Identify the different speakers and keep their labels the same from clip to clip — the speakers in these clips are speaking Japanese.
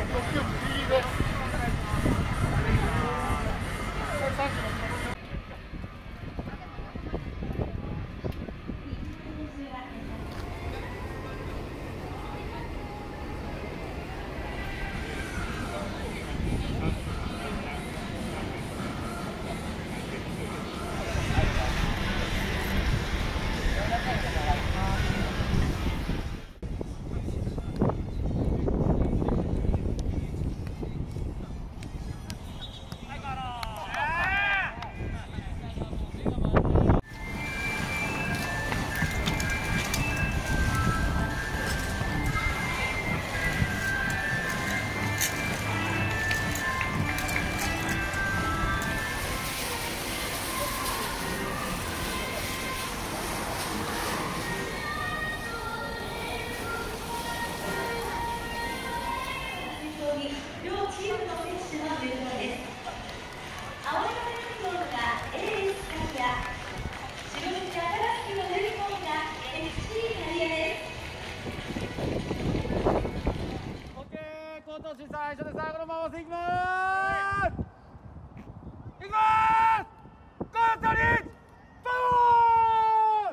Speaker 1: 最初で最後のままいきまーす。いきまーす。ゴートリーパワー。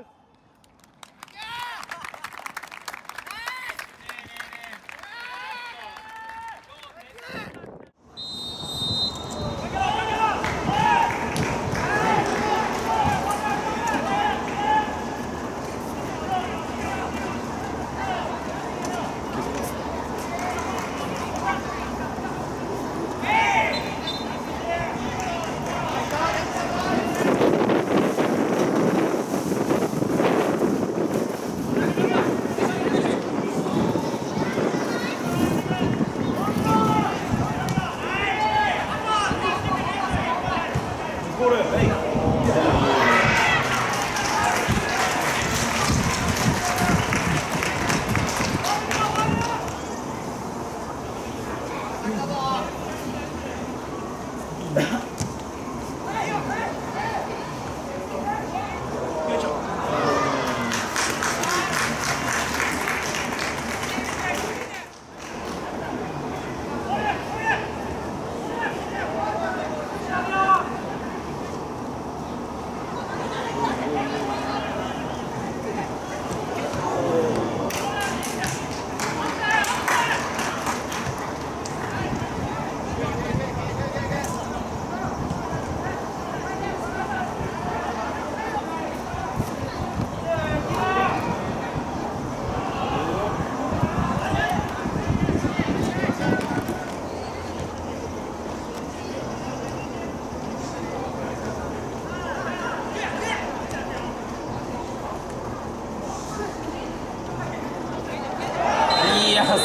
Speaker 1: いや、そう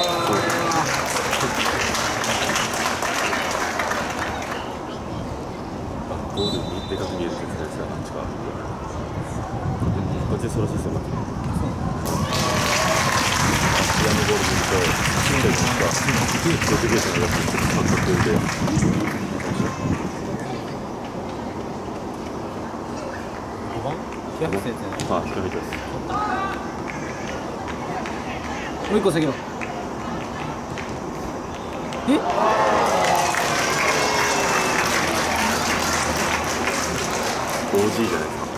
Speaker 1: ゴールにでかく見えるって言ってたやつがあっちか。こっちそらしいですよ。ピアノゴール見ると死んだりとかロケゲーションがやってる感覚で5番100先生。あ、100です。もう一個先の。え？OG じゃないですか。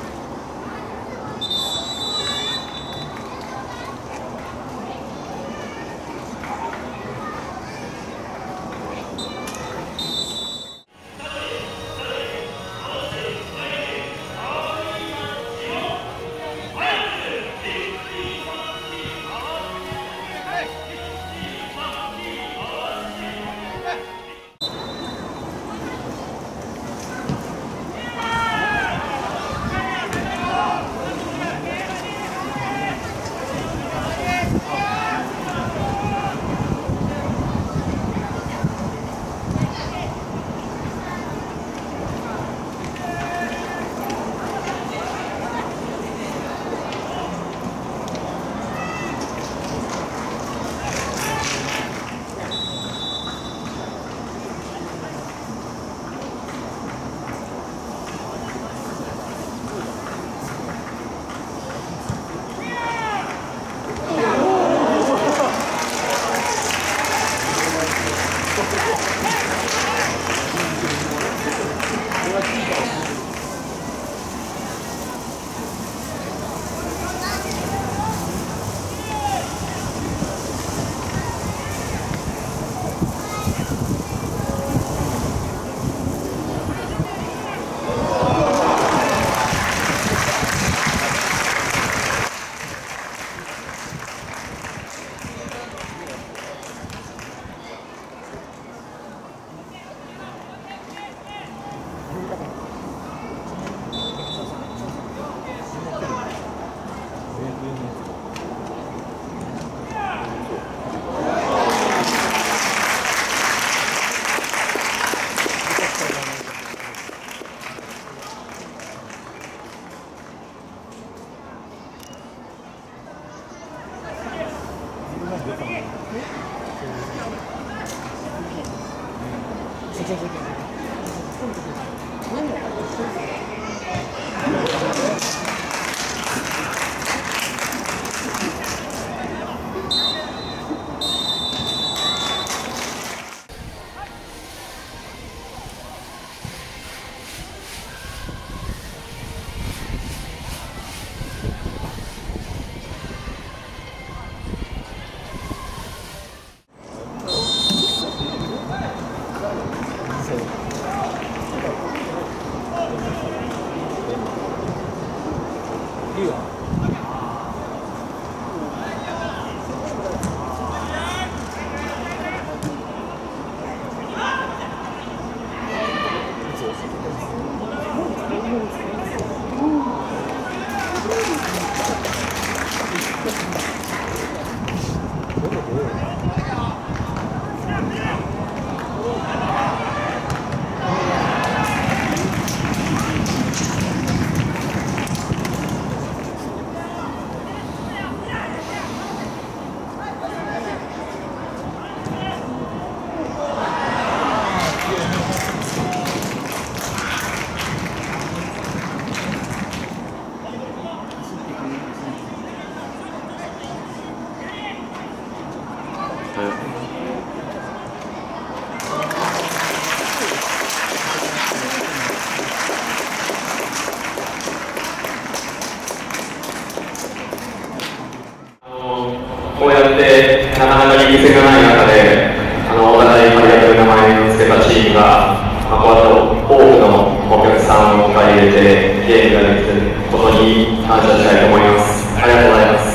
Speaker 2: こうやってなかなかリーグ戦がない中でお互い張り合ってる名前を付けたチームが、こうやって多くのお客さんを迎え入れてゲームができていることに感謝したいと思います。ありがとうございます。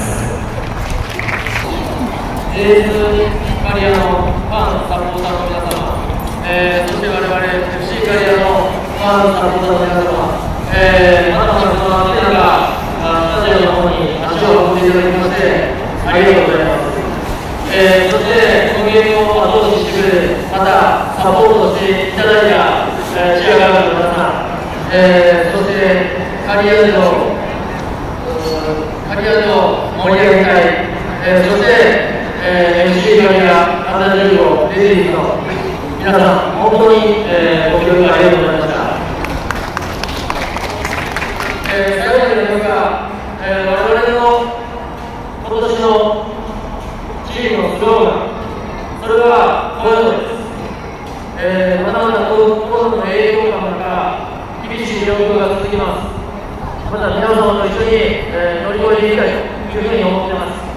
Speaker 3: カリアのファン、サポーターの皆様、そして我々 FC カリアのファン、サポーターの皆様、まだまだこの暑い中、スタジオの方に足を運んでいただきましてありがとうございます。そしてこのゲームを後押ししてくれる、またサポートしていただいたチアガールの皆さん、そしてカリアでの盛り上げたい、そして、FC カリアアンダー15レディースの皆さん、本当に、ご協力ありがとうございました。最後になりますが、我々の今年のチームのスローガン、それはこういうのです。まだまだコロナの影響下の中、厳しい状況が続きます。また皆様と一緒に、乗り越えていきたいというふうに思っています。